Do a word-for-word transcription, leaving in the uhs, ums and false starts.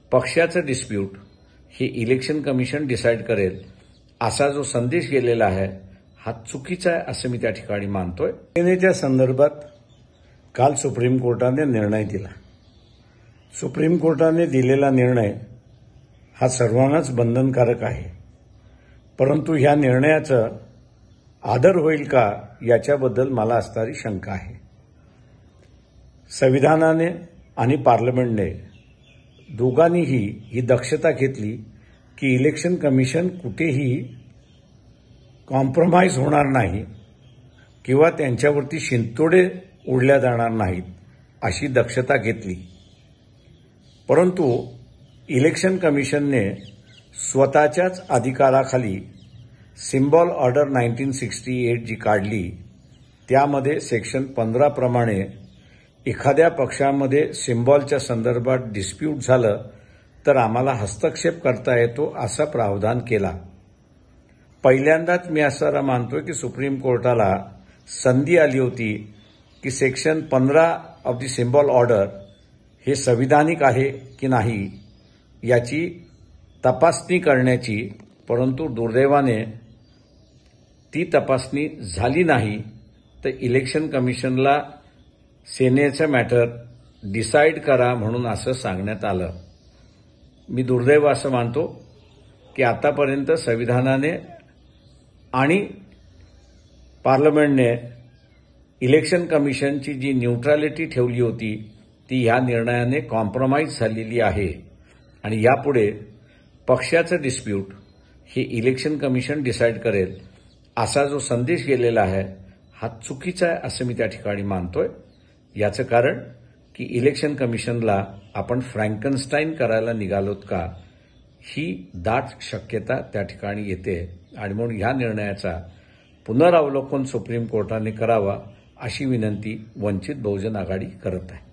पक्षाचं डिस्प्यूट हे election commission decide करेल असा जो संदेश गेलेला आहे हा चुकीचा आहे असं मी त्या ठिकाणी मानतोय। सेनेच्या संदर्भात काल सुप्रीम कोर्टाने निर्णय दिला। सुप्रीम कोर्टाने दिलेला निर्णय हा सर्वांनाच बंधनकारक आहे, परंतु ह्या निर्णयाचा आदर होईल का याच्याबद्दल मला असणारी शंका आहे। संविधानाने आणि पार्लमेंटने दोघांनीही ही दक्षता घेतली की इलेक्शन कमिशन कुठेही कॉम्प्रोमाइज होणार नाही किंवा त्यांच्यावरती शिंतोडे उडल्या जाणार नाहीत अशी दक्षता घेतली। परंतु इलेक्शन कमिशनने स्वतःच्याच अधिकाराखाली symbol order nineteen sixty eight जी काढली त्यामध्ये सेक्शन पंधरा प्रमाणे एखाद्या पक्षामध्ये सिम्बॉलच्या संदर्भात डिस्प्यूट झालं तर आम्हाला हस्तक्षेप करता येतो असा प्रावधान केला। पहिल्यांदाच मी असं मानतोय की सुप्रीम कोर्टाला संधी आली होती की सेक्शन पंधरा ऑफ द सिम्बॉल ऑर्डर हे संविधानिक आहे की नाही याची तपासणी करण्याची, परंतु दुर्दैवाने ती तपासणी झाली नाही। तर इलेक्शन कमिशनला सेनेचं मॅटर डिसाईड करा म्हणून असं सांगण्यात आलं। मी दुर्दैव असं मानतो की आतापर्यंत संविधानाने आणि पार्लमेंटने इलेक्शन कमिशनची जी न्यूट्रॅलिटी ठेवली होती ती ह्या निर्णयाने कॉम्प्रोमाइज झालेली आहे आणि यापुढे पक्षाचं डिस्प्यूट हे इलेक्शन कमिशन डिसाईड करेल असा जो संदेश गेलेला आहे हा चुकीचा आहे असं मी त्या ठिकाणी मानतोय। याचं कारण की इलेक्शन कमिशनला आपण फ्रँकनस्टाईन करायला निघालोत का ही दाट शक्यता त्या ठिकाणी येते आणि म्हणून ह्या निर्णयाचा पुनरावलोकन सुप्रीम कोर्टाने करावा अशी विनंती वंचित बहुजन आघाडी करत आहे।